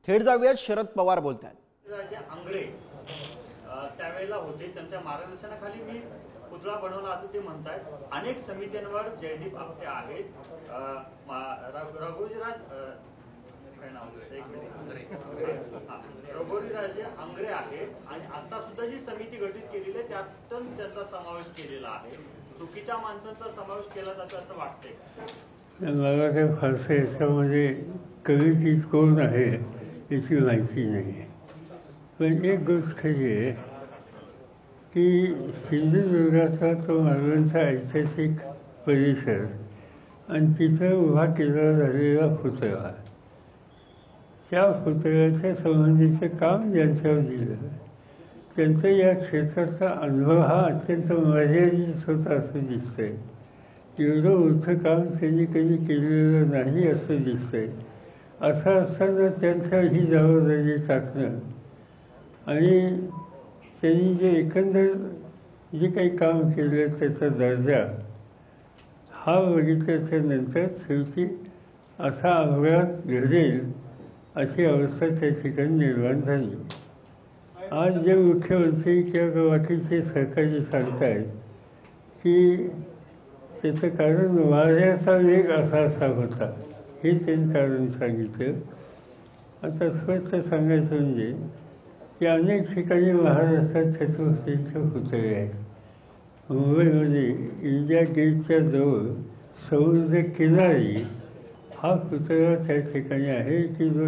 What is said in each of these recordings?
थेट जाऊयात, शरद पवार बोलतात। राजे आंगळे त्यावेळेला होते, त्यांच्या मार्गदर्शनाखाली मी पुतळा बनवला असं ते म्हणतात। अनेक समित्यांवर जयदीप आपटे आहेत, रघुवीरराज काय नाव एक मिनिट रघुवीरराजे आंगळे आहेत आणि आता सुद्धा जी समिती गठीत केलेली आहे त्यातून त्यांचा समावेश केलेला आहे। चुकीच्या माणसांचा समावेश केला जातो असं वाटतंय। मला काही फारसं याच्यामध्ये कवी चीज कोण आहे याची माहिती नाही, पण एक गोष्ट खरी आहे की सिंधुदुर्गाचा तो मालवणचा ऐतिहासिक परिसर आणि तिथं उभा केला झालेला पुतळा, त्या पुतळ्याच्या संबंधीचं काम ज्यांच्यावर दिलं त्यांचा या क्षेत्राचा अनुभव हा अत्यंत मर्यादित होता असं दिसतंय। एवढं मोठं काम त्यांनी कधी केलेलं नाही असं दिसतंय। असं असताना त्यांच्या ही जबाबदारी टाकणं आणि त्यांनी जे एकंदर जे काही काम केलं त्याचा दर्जा हा बघितल्याच्या नंतर शेवटी असा अपघात घडेल अशी अवस्था त्या ठिकाणी निर्माण झाली। आज जे मुख्यमंत्री किंवा बाकीचे सरकारी सांगत आहेत की त्याचं कारण वाऱ्याचा वेग असा होता, हे त्यांनी कारण सांगितलं। आता स्पष्ट सांगायचं म्हणजे की अनेक ठिकाणी महाराष्ट्रात छत्रपतींचे पुतळे आहेत। मुंबईमध्ये इंडिया गेटच्या जवळ समुद्र किनारी हा पुतळा त्या ठिकाणी आहे की जो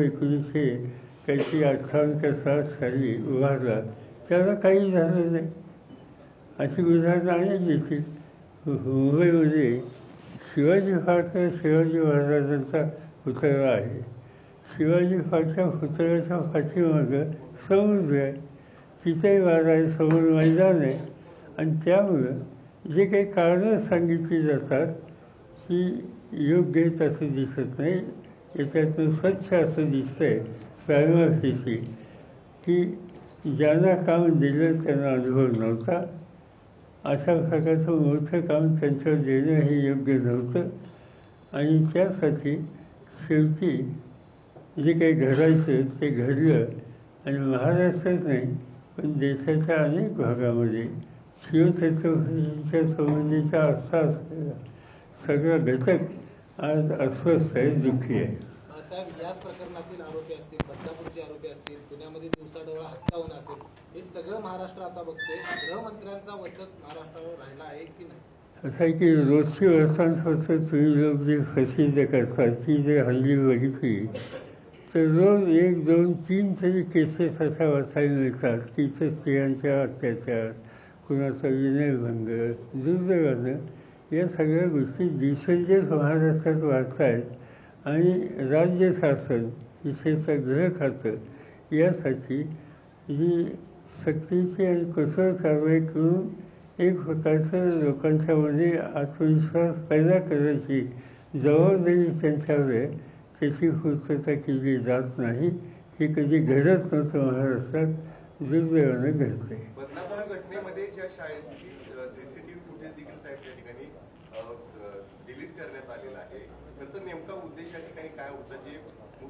1958 साली उभारला, त्याला काही झालं नाही। अशी उदाहरणं अनेक दिसतील। मुंबईमध्ये शिवाजी पार्कला शिवाजी महाराजांचा पुतळा आहे। शिवाजी पार्कच्या पुतळ्याच्या पाठीमागं समुद्र आहे, तिथे वारा आहे, समोर मैदान आहे आणि त्यामुळं जे काही कारणं सांगितली जातात की योग्य आहेत असं दिसत नाही। याच्यातून स्वच्छ असं दिसतंय प्रायमा फेसी की ज्यांना काम दिलं त्यांना अनुभव नव्हता, अशा प्रकारचं मोठं काम त्यांच्यावर देणं हे योग्य नव्हतं आणि त्यासाठी शेवटी जे काही घडायचं ते घडलं आणि महाराष्ट्रात नाही पण देशाच्या अनेक भागामध्ये शिवछत्रपतींच्या संबंधीचा असा असलेला सगळा घटक आज अस्वस्थ आहे, दुःखी आहे। साहेब, याच प्रकरणातील आरोपी असतील, बदलापूरचे आरोपी असतील, पुण्यामध्ये दिवसाडोळा हत्या होणं असेल, हे सगळं महाराष्ट्र आता बघते। गृहमंत्र्यांचा वचक महाराष्ट्रावर राहिला आहे की नाही? असं आहे की रोजची वर्तमानपत्र तुम्ही लोक जे प्रसिद्ध करतात ती जर हल्ली बघितली तर रोज 1, 2, 3 तरी केसेस अशा वाचायला मिळतात की इथं स्त्रियांच्या अत्याचार, कुणाचा विनयभंग, दुर्दैवानं या सगळ्या गोष्टी दिवसेंदिवस महाराष्ट्रात वाढत आहेत आणि राज्य शासन विशेषतः गृह खातं यासाठी जी सक्तीची आणि कठोर कारवाई करून एक प्रकारचं लोकांच्यामध्ये आत्मविश्वास पैदा करायची जबाबदारी त्यांच्यावर आहे, त्याची पूर्तता केली जात नाही। हे कधी घडत नव्हतं महाराष्ट्रात, दुर्दैवानं घडते। बदलापूर घटनेमध्ये ज्या शाळेची सीसीटीव्ही फुटेज देखील साहेब त्या ठिकाणी डिलीट करण्यात आलेला आहे, तर नेमका उद्देश या ठिकाणी काय होता? जे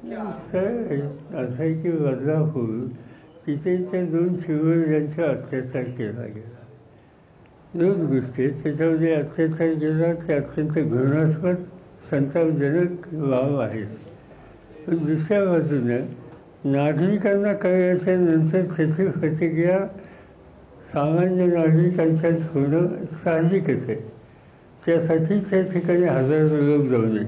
मुख्य असं आहे की बदलापूर तिथे त्या 2 शिवरायांचा अत्याचार केला गेला। 2 गोष्टी त्याच्यामध्ये अत्याचार केला ते अत्यंत घृणास्पद संतापजनक बाब आहेत, पण दुसऱ्या बाजूनं नागरिकांना कळल्याच्या नंतर त्याची प्रतिक्रिया सामान्य नागरिकांच्यात होणं साहजिकच आहे। त्यासाठी त्या ठिकाणी हजारो लोक जाऊ नये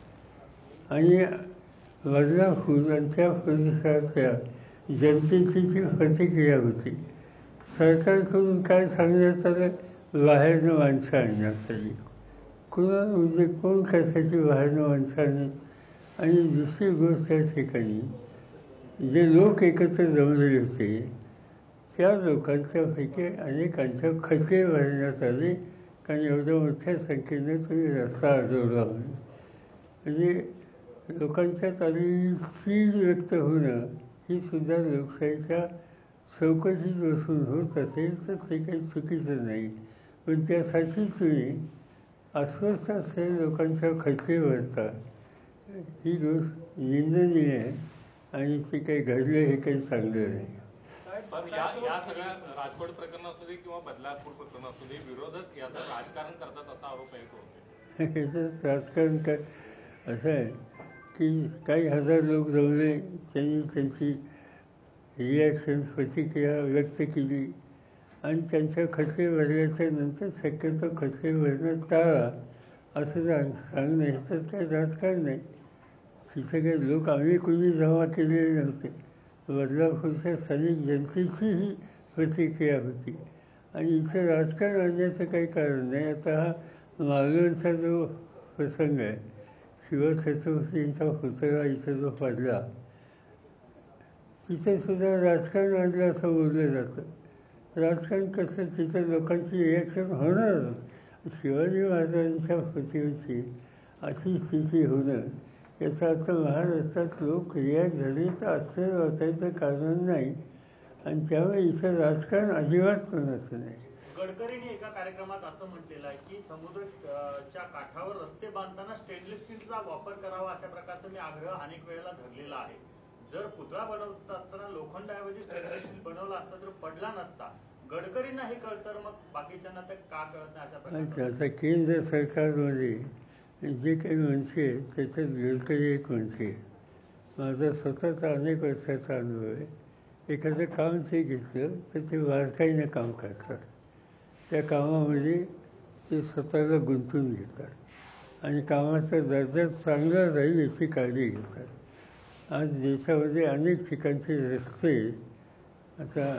आणि बदलापूर आणि त्या परिसरातल्या जनतेची जी प्रतिक्रिया होती, सरकारकडून काय सांगण्यात आलं, बाहेरनं माणसं आणण्यात आली, कुणाला म्हणजे कोण कशाची बाहेरनं माणसं आणली। आणि दुसरी गोष्ट त्या ठिकाणी जे लोक एकत्र जमलेले होते त्या लोकांच्यापैकी अनेकांच्या खटले भरण्यात आले, कारण एवढ्या मोठ्या संख्येनं तुम्ही रस्ता अडवला म्हणून। म्हणजे लोकांच्यात आलेली चीड व्यक्त होणं ही सुद्धा लोकशाहीच्या चौकशीत बसून होत असेल तर ते काही चुकीचं नाही, पण त्यासाठी तुम्ही अस्वस्थ असलेल्या लोकांच्या खटले भरता, ही गोष्ट निंदनीय आहे आणि ते काही घडलं हे काही चांगलं नाही. पण या सगळ्या राजकोट प्रकरण असू दे किंवा बदलापूर प्रकरण असू दे, विरोधक याचं राजकारण करतात असा आरोप आहे तो. ह्याचं राजकारण काय असं आहे की काही हजार लोक जमले, त्यांनी त्यांची रिॲक्शन प्रतिक्रिया व्यक्त केली आणि त्यांच्या खचले भरल्याच्या नंतर शक्यतो खचले भरणं टाळा असं सांगणं ह्याच्यात काही राजकारण नाही. तिथे काही लोक आम्ही कोणी जमा केलेले नव्हते. बदलापूरच्या स्थानिक जनतेचीही प्रतिक्रिया होती आणि इथं राजकारण आणण्याचं काही कारण नाही. आता हा मालवणचा जो प्रसंग आहे, शिवछत्रपतींचा पुतळा इथं जो पडला, तिथेसुद्धा राजकारण आणलं असं बोललं जातं. राजकारण कसं, तिथं लोकांची रिॲक्शन होणारच. शिवाजी महाराजांच्या प्रतिमेची अशी स्थिती होणं याचा अर्थ महाराष्ट्रात लोक रिॲक्ट झाले तर आश्चर्य वाटायचं कारण नाही आणि त्यामुळे इथं राजकारण अजिबात कोणाचं नाही. गडकरींनी एका कार्यक्रमात असं म्हटलेलं आहे की समुद्रच्या काठावर रस्ते बांधताना स्टेनलेस स्टीलचा वापर करावा अशा प्रकारचा मी आग्रह अनेक वेळेला धरलेला आहे. जर पुतळा बनवत असताना लोखंडाऐवजी स्टेनलेस स्टील बनवला असता तर पडला नसता. गडकरींना हे कळतं तर मग बाकीच्यांना ते का कळत नाही अशा प्रकारचं. आता केंद्र सरकारमध्ये जे काही मंत्री आहेत त्याच्यात गडकरी एक मंत्री आहे. माझा स्वतःचा अनेक वर्षाचा अनुभव आहे. एखादं काम ते घेतलं तर ते बारकाईनं काम करतात. त्या कामामध्ये ते स्वतःला गुंतून घेतात आणि कामाचा दर्जा चांगला राहील याची काळजी घेतात. आज देशामध्ये अनेक ठिकाणचे रस्ते आता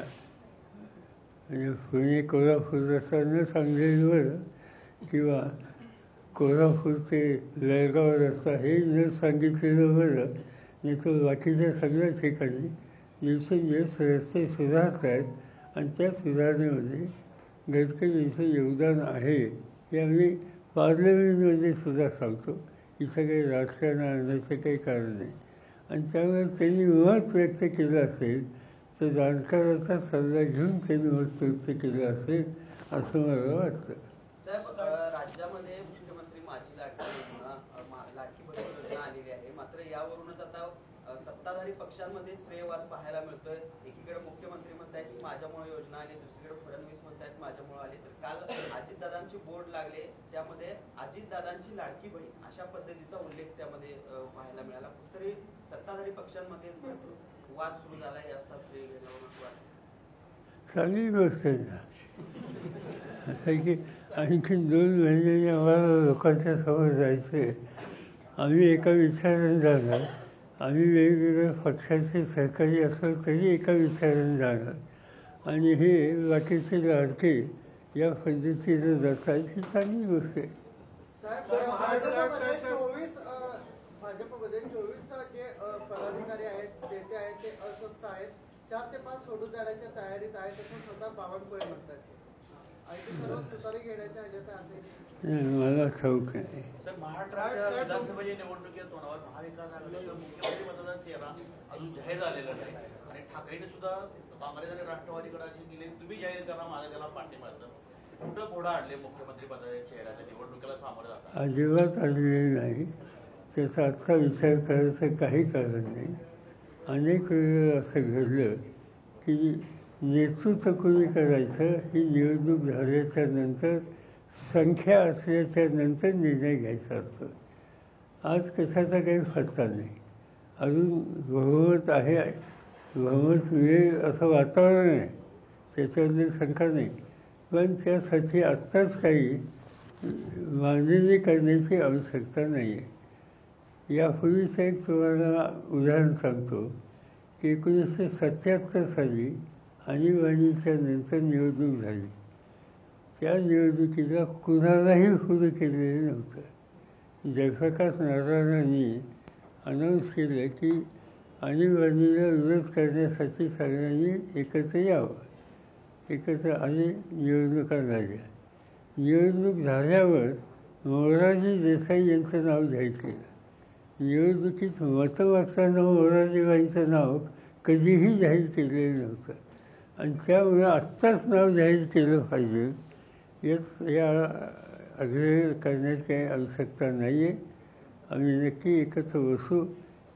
म्हणजे पुणे कोल्हापूर रस्ता न सांगलीवर किंवा कोल्हापूर ते जळगाव रस्ता हे न सांगितलेलं बरं, नाही तर बाकीच्या सगळ्या ठिकाणी दिवसेंदिवस रस्ते सुधारत आहेत आणि त्या सुधारणेमध्ये गडकरींचं योगदान आहे हे आम्ही पार्लमेंटमध्ये सुद्धा सांगतो. इथं काही राजकारण आणण्याचं काही कारण नाही आणि त्यामुळे त्यांनी मत व्यक्त केलं असेल तर जाणकाराचा सल्ला घेऊन त्यांनी मत व्यक्त केलं असेल असं मला वाटतं. साहेब, राज्यामध्ये मुख्यमंत्री माझी लाडकी बहीण योजना आलेली आहे. मात्र यावरूनच आता सत्ताधारी पक्षांमध्ये श्रेयवाद पाहायला मिळतोय. एकीकडे मुख्यमंत्री म्हणतायत की माझ्यामुळे योजना आली, दुसरीकडे फडणवीस म्हणतायत माझ्यामुळे आली. तर काल अजितदादांची बोर्ड लागले, त्यामध्ये अजितदादांची लाडकी बहीण अशा पद्धतीचा उल्लेख त्यामध्ये पाहायला मिळाला. कुठतरी सत्ताधारी पक्षांमध्ये वाद सुरू झाला आहे असा श्रेय घेण्यावर चांगली गोष्ट आहे ना. की आणखी 2 महिन्यांनी आम्हाला लोकांच्या समोर जायचं आहे. आम्ही एका विचाराने जाणार. आम्ही वेगवेगळ्या पक्षाचे सहकारी असलो तरी एका विचाराने जाणार आणि हे बाकीचे लाडके या पद्धतीनं जातात ही चांगली गोष्ट आहे. भाजपमध्ये 24 जे पदाधिकारी आहेत, नेते आहेत, ते अस्वस्थ आहेत. 4 ते 5 सोडून जाण्याच्या तयारीत आहेत असं स्वतः बावनकुळे म्हणतात. मला ठाऊक आहे. महाराष्ट्राच्या विधानसभेच्या निवडणुकीच्या तोंडावर महाविकास आघाडीचं मुख्यमंत्री पदाचा चेहरा अजून जाहीर झालेला नाही आणि ठाकरेंनी सुद्धा काँग्रेस आणि राष्ट्रवादीकडे असे केले, तुम्ही जाहीर करा, माझा त्याला पाठिंबाचं कुठं घोडा आणले मुख्यमंत्री पदाच्या चेहऱ्याच्या निवडणुकीला सामोरं जातात. अजिबात आलेले नाही. त्याचा आत्ता विचार करायचं काही कारण नाही. अनेक वेळेला असं घडलं की नेतृत्व कोणी करायचं ही निवडणूक झाल्याच्या नंतर, संख्या असल्याच्या नंतर निर्णय घ्यायचा असतो. आज कशाचा काही फटका नाही. अजून बहुमत आहे, बहुमत मिळेल असं वातावरण आहे, त्याच्याबद्दल शंका नाही. पण त्यासाठी आत्ताच काही मांडणी करण्याची आवश्यकता नाही आहे. यापूर्वीचं एक तुम्हाला उदाहरण सांगतो की 1977 साली आणीबाणीच्या नंतर निवडणूक झाली. त्या निवडणुकीला कुणालाही हुरू केलेलं नव्हतं. जयप्रकाश नारायणांनी अनाऊन्स केलं की आणीबाणीला विरोध करण्यासाठी सगळ्यांनी एकत्र यावं. एकत्र आले, निवडणुका झाल्या. निवडणूक झाल्यावर मोरारजी देसाई यांचं नाव जाहीर केलं. निवडणुकीत मतं मागताना मोरारजीबाईंचं नाव कधीही जाहीर केलेलं नव्हतं आणि त्यामुळे आत्ताच नाव जाहीर केलं पाहिजे या आग्रह करण्याची काही आवश्यकता नाही आहे. आम्ही नक्की एकत्र बसू.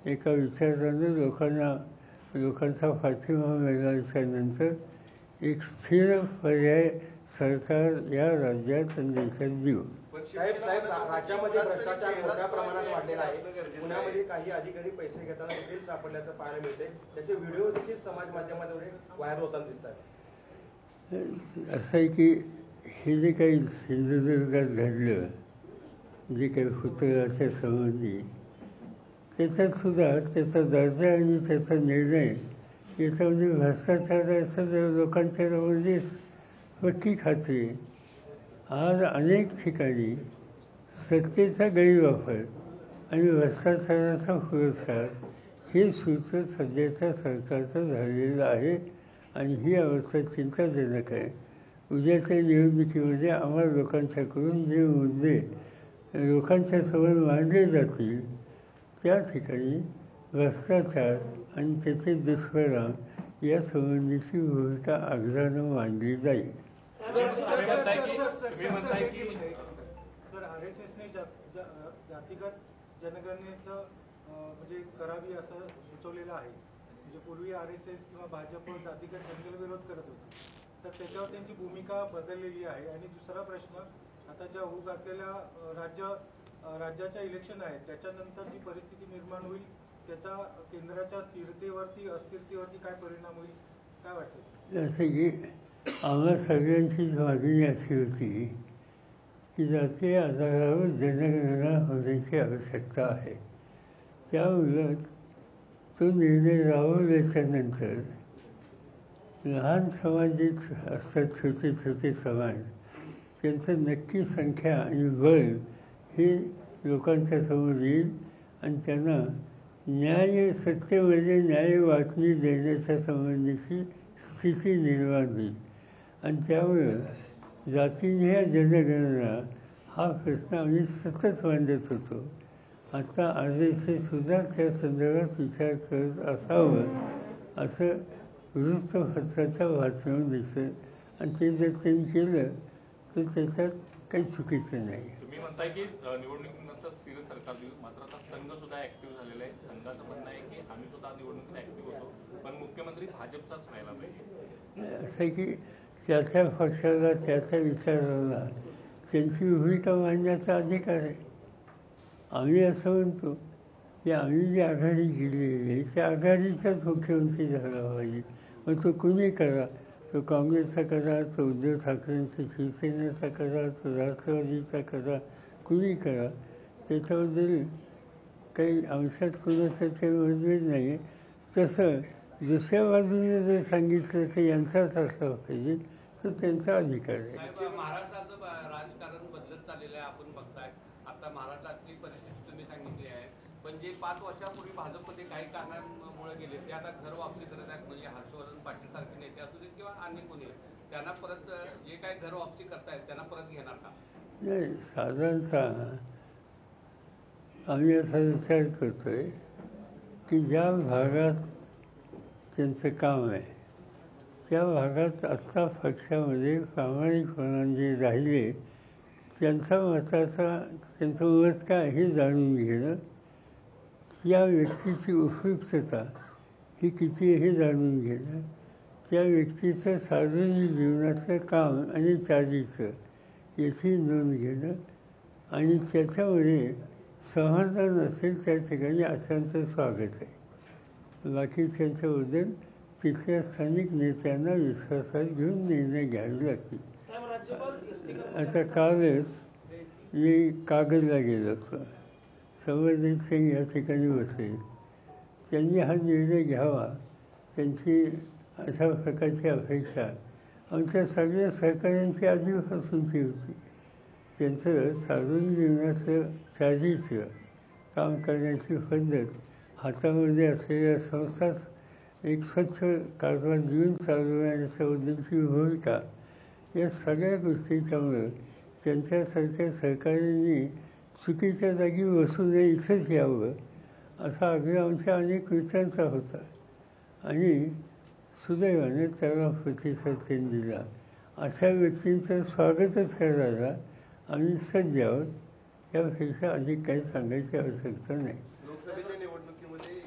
एका विचारानं लोकांचा पाठिंबा मिळाल्याच्यानंतर एक स्थिर पर्याय सरकार या राज्यात आणि देशात देऊ. साहेब राज्यामध्ये भ्रष्टाचार मोठ्या प्रमाणात वाढलेला आहे. पुण्यामध्ये काही अधिकारी पैसे घेताना देखील सापडल्याचं पाहायला मिळते. त्याचे व्हिडिओ देखील समाज माध्यमांमध्ये व्हायरल होताना दिसतात. असं आहे की हे जे काही सिंधुदुर्गात घडलं, जे काही पुतळ्याच्या संबंधी, त्याच्यात सुद्धा त्याचा दर्जा आणि त्याचा निर्णय याच्यामध्ये भ्रष्टाचार असं लोकांच्या म्हणजे पक्की खात्री. आज अनेक ठिकाणी सत्तेचा गैरवापर आणि भ्रष्टाचाराचा पुरस्कार हे सूत्र सध्याच्या सरकारचं झालेलं आहे आणि ही अवस्था चिंताजनक आहे. उद्याच्या निवडणुकीमध्ये आम्हाला लोकांच्याकडून जे मुद्दे लोकांच्या समोर मांडले जातील त्या ठिकाणी भ्रष्टाचार आणि त्याचे दुष्परिणाम या संबंधीची भूमिका आग्रहानं मांडली जाईल. सर RSSने जातीगत जनगणनेचं म्हणजे करावी असं सुचवलेलं आहे. म्हणजे पूर्वी RSS किंवा भाजप जातीगत जनगणनेला विरोध करत होते, तर त्याच्यावर त्यांची भूमिका बदललेली आहे. आणि दुसरा प्रश्न, आता ज्या होऊ घातलेल्या राज्याच्या इलेक्शन आहेत त्याच्यानंतर जी परिस्थिती निर्माण होईल त्याचा केंद्राच्या स्थिरतेवरती अस्थिरतेवरती काय परिणाम होईल, काय वाटतं? जसे की आम्हा सगळ्यांची मागणी अशी होती की जातीय आधारावर जनगणना होण्याची आवश्यकता आहे. त्यामुळं तो निर्णय राबवल्याच्यानंतर लहान समाज जे असतात, छोटे छोटे समाज, त्यांचं नक्की संख्या आणि बळ हे लोकांच्या समोर येईल आणि त्यांना सत्तेमध्ये न्याय वाटणी देण्याच्या संबंधीची स्थिती निर्माण होईल. आणि त्यामुळं जातीय जनगणना हा प्रश्न आम्ही सतत मांडत होतो. आता RSSसुद्धा त्या संदर्भात विचार करत असावं असं वृत्तपत्राच्या बातम्यावर दिसतं. आणि ते जर त्यांनी केलं तर त्याच्यात काही चुकीचं नाही. तुम्ही म्हणताय की निवडणुकीनंतर स्थिर सरकार देऊ, मात्र आता संघ सुद्धा ऍक्टिव्ह झालेला आहे. संघाचं म्हणणं आहे की आम्ही सुद्धा निवडणुकीत ऍक्टिव्ह होतो, पण मुख्यमंत्री भाजपचाच राहायला पाहिजे. असं आहे की त्या पक्षाला त्या विचाराला त्यांची भूमिका मांडण्याचा अधिकार आहे. आम्ही असं म्हणतो की आम्ही जी आघाडी केलेली आहे त्या आघाडीचाच मुख्यमंत्री झाला पाहिजे. मग तो कुणी करा, तो काँग्रेसचा करा, तो उद्धव ठाकरेंचा शिवसेनेचा करा, तो राष्ट्रवादीचा करा, कुणी करा, त्याच्याबद्दल काही अंशात कोणाचं काही मतभेद नाही. तसं दुसऱ्या बाजूने जर सांगितलं तर यांचाच असला पाहिजे तर त्यांचा अधिकार आहे. महाराष्ट्राचं राजकारण बदलत चाललेलं आहे, आपण बघताय. आता महाराष्ट्रातली परिस्थिती तुम्ही सांगितली आहे, पण जे 5 वर्षापूर्वी भाजपमध्ये काही कारणांमुळे गेले ते आता घर वापसी करत आहेत. म्हणजे हर्षवर्धन पाटील सारखे नेते असू देत किंवा अन्य कोणी, त्यांना परत जे काही घर वापसी करतायत त्यांना परत घेणार का? नाही, साधारणतः आम्ही असा विचार करतोय की ज्या भागात त्यांचं काम आहे त्या भागात आत्ता पक्षामध्ये प्रामाणिकपणाने जे राहिले त्यांचं मत काय हे जाणून घेणं, त्या व्यक्तीची उपयुक्तता ही किती हे जाणून घेणं, त्या व्यक्तीचं सार्वजनिक जीवनाचं काम आणि चालीचं याची नोंद घेणं आणि त्याच्यामध्ये समाधान असेल त्या ठिकाणी अशांचं स्वागत आहे. बाकी त्यांच्याबद्दल तिथल्या स्थानिक नेत्यांना विश्वासात घेऊन निर्णय घ्यावे लागतील. आता कालच मी कागदला गेलो होतो, संवर्धन सिंग या ठिकाणी बसले. त्यांनी हा निर्णय घ्यावा, त्यांची अशा प्रकारची अपेक्षा आमच्या सगळ्या सहकाऱ्यांची आधीपासूनची होती. त्यांचं सार्वजनिक जीवनाचं चालीचं काम करण्याची पद्धत, हातामध्ये असलेल्या संस्थाच एक स्वच्छ कारभार जीवन चालवण्याच्याबद्दलची भूमिका, या सगळ्या गोष्टीच्यामुळं त्यांच्यासारख्या सहकाऱ्यांनी चुकीच्या जागी बसू नये, इथंच यावं असा आग्रह आमच्या अनेक मित्रांचा होता. आणि सुदैवाने त्याला प्रतिसाद त्यांनी दिला. अशा व्यक्तींचं स्वागतच करायला आम्ही सज्ज आहोत. यापेक्षा अधिक काही सांगायची आवश्यकता नाही. लोकसभेच्या निवडणुकीमध्ये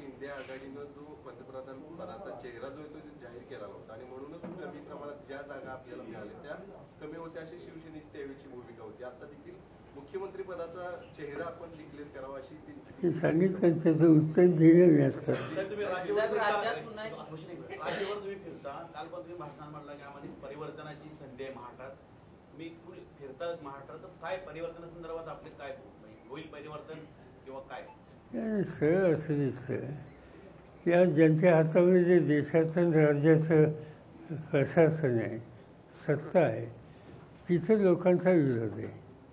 आघाडीनं जो पंतप्रधान पदाचा चेहरा जो आहे तो जाहीर केला होता आणि म्हणूनच कमी प्रमाणात ज्या जागा आपल्याला मिळाल्या त्या कमी होत्या अशी शिवसेनेची त्यावेळीची भूमिका होती. आता देखील मुख्यमंत्री पदाचा चेहरा आपण डिक्लेअर करावा अशी त्यांची सांगितलं त्याचं उत्तर दिलं मी आता. तुम्ही राज्यावर तुम्ही फिरता, काल पण तुम्ही भाषणात म्हटलं की आम्हाला परिवर्तनाची संधी आहे महाराष्ट्रात. तुम्ही फिरता महाराष्ट्रात, तर काय परिवर्तनासंदर्भात आपले काय होईल परिवर्तन किंवा काय? सरळ असं दिसतं की आज ज्यांच्या हातामध्ये जे देशाचं आणि राज्याचं प्रशासन आहे, सत्ता आहे, तिथं लोकांचा विरोध आहे.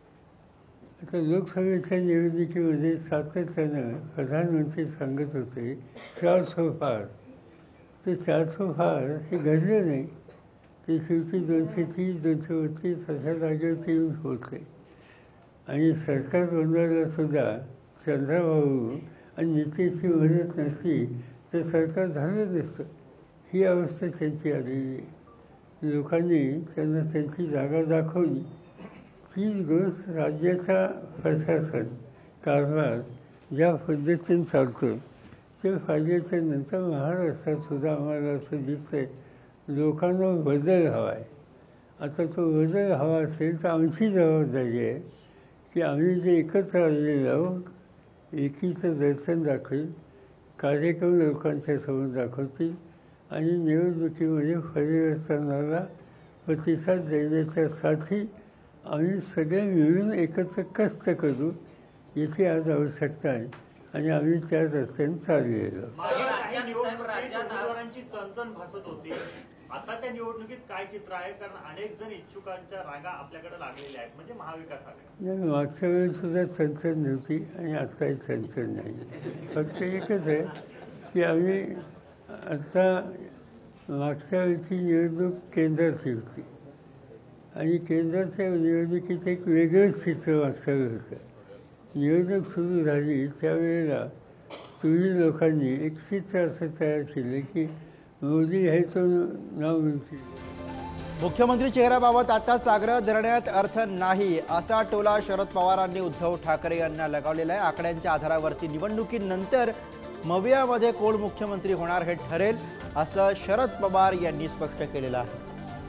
आता लोकसभेच्या निवडणुकीमध्ये सातत्यानं प्रधानमंत्री सांगत होते 400 पार. ते 400 पार हे घडलं नाही. ते शेवटी 230, 232 अशा जागेवरती येऊन पोहोचले. आणि सरकार बनवायला सुद्धा चंद्रबाबू आणि नितीशची मदत नसती तर सरकार झालं नसतं. ही अवस्था त्यांची आलेली आहे. लोकांनी त्यांना त्यांची जागा दाखवली. तीच गोष्ट राज्याचा प्रशासन कारभार ज्या पद्धतीने चालतो ते पाहिल्याच्या नंतर महाराष्ट्रात सुद्धा आम्हाला असं दिसतंय लोकांना बदल हवा आहे. आता तो बदल हवा असेल तर आमची जबाबदारी आहे की आम्ही जे एकत्र आलेलो आहोत, एकीचं दर्शन दाखवेल, कार्यक्रम लोकांच्या समोर दाखवतील आणि निवडणुकीमध्ये परिवर्तनाला प्रतिसाद देण्याच्यासाठी आम्ही सगळे मिळून एकत्र कष्ट करू याची आज आवश्यकता आहे आणि आम्ही त्या रस्त्याने चाललेलो. काही निवडणुकीत उमेदवारांची चणचण भासत होती. आताच्या निवडणुकीत काय चित्र आहे? कारण अनेक जण इच्छुकांच्या रांगा आपल्याकडे लागलेल्या आहेत, म्हणजे महाविकास आघाडी. मागच्या वेळी सुद्धा चणचण नव्हती आणि आत्ताही चणचण नाही. फक्त एकच आहे की आम्ही आता मागच्या वेळची निवडणूक केंद्राची होती आणि केंद्राच्या निवडणुकीचं एक वेगळंच चित्र मागच्या वेळी होतं. निवडणूक सुरू झाली त्यावेळेला तुम्ही लोकांनी एक चित्र असं तयार केलं की मोदी हे तो नाव मिळतील. मुख्यमंत्री चेहऱ्याबाबत आताच आग्रह धरण्यात अर्थ नाही असा टोला शरद पवारांनी उद्धव ठाकरे यांना लगावलेला आहे. आकड्यांच्या आधारावरती निवडणुकीनंतर मवियामध्ये कोण मुख्यमंत्री होणार हे ठरेल असं शरद पवार यांनी स्पष्ट केलेलं आहे.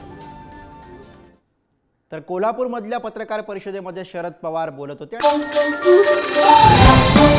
तर कोल्हापूरमधल्या पत्रकार परिषदेमध्ये शरद पवार बोलत होते.